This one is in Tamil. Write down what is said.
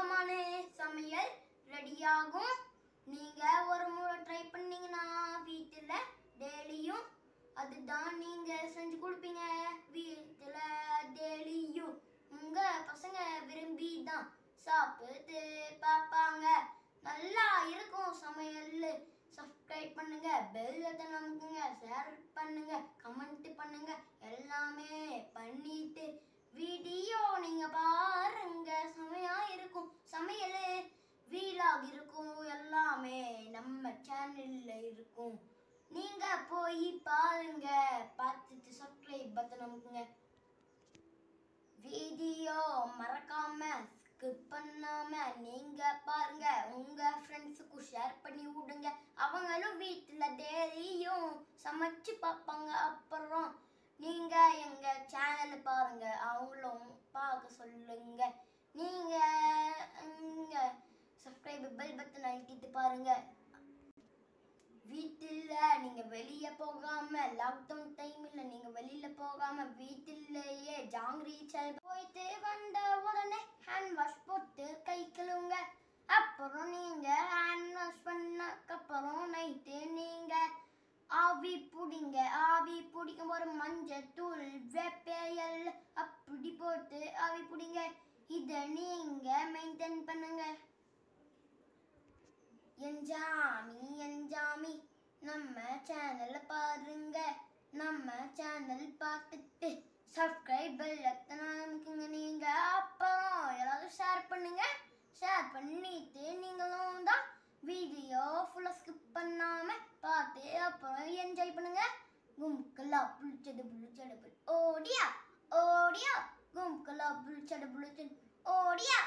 அற்புதமான சமையல் ரெடியாகும். நீங்க ஒரு முறை ட்ரை பண்ணீங்கன்னா வீட்டுல டெய்லியும் அதுதான் நீங்க செஞ்சு கொடுப்பீங்க. வீட்டுல டெய்லியும் உங்க பசங்க விரும்பி தான் சாப்பிட்டு பார்ப்பாங்க. நல்லா இருக்கும் சமையல். சப்ஸ்கிரைப் பண்ணுங்க, பெல் பட்டன் அமுக்குங்க, ஷேர் பண்ணுங்க, கமெண்ட் பண்ணுங்க, எல்லாமே பண்ணிட்டு வீடியோ நீங்க பாருங்க. செமையா இருக்கும் சமையல், வீலாக் இருக்கும், எல்லாமே நம்ம சேனல்ல இருக்கும். நீங்க போய் பாருங்க, பார்த்துட்டு சப்ஸ்கிரைப் பட்டன் அமுக்குங்க. வீடியோ மறக்காம ஸ்கிப் பண்ணாம நீங்க பாருங்க. உங்க ஃப்ரெண்ட்ஸுக்கு ஷேர் பண்ணி விடுங்க. அவங்களும் வீட்டுல டெய்லியும் சமைச்சு பார்ப்பாங்க. அப்புறம் நீங்க எங்க சேனல் பாருங்க, அவங்களும் பார்க்க சொல்லுங்க. நீங்க சப்ஸ்கிரைப் பெல் பட்டன் அழுத்திட்டு பாருங்க. வீட்டுல நீங்க வெளிய போகாம, லாக்டவுன் டைம்ல நீங்க வெளியில போகாம வீட்டிலேயே ஜாங்கிரி சேனல் போயிட்டு வந்த உடனே ஹேண்ட் வாஷ் போட்டு கை கழுவுங்க. அப்புறம் நீங்க ஹேண்ட் வாஷ் பண்ணக்கப்புறம் நைட்டு நீங்க ஆவி பிடிங்க. ஆவி பிடிக்கும் போது மஞ்சள் தூள், வேப்பையல் அப்படி போட்டு ஆவி பிடிங்க. இதை நீங்க மெயின்டைன் பண்ணுங்க. என்ஜாமி நம்ம சேனல்ல பாருங்க. நம்ம சேனல் பார்த்துட்டு சப்ஸ்கிரைப் பெல் பட்டன் அமுக்குங்க. நீங்க அப்புறம் எல்லாரும் ஷேர் பண்ணுங்க. ஷேர் பண்ணிட்டு நீங்களும் தான் வீடியோ ஃபுல்லா ஸ்கிப் பண்ணாம பார்த்து அப்புறம் என்ஜாய் பண்ணுங்க. கும்கலா புளிச்சடு ஓடியா ஓடியா, கும்கலா புளிச்சடு ஓடியா.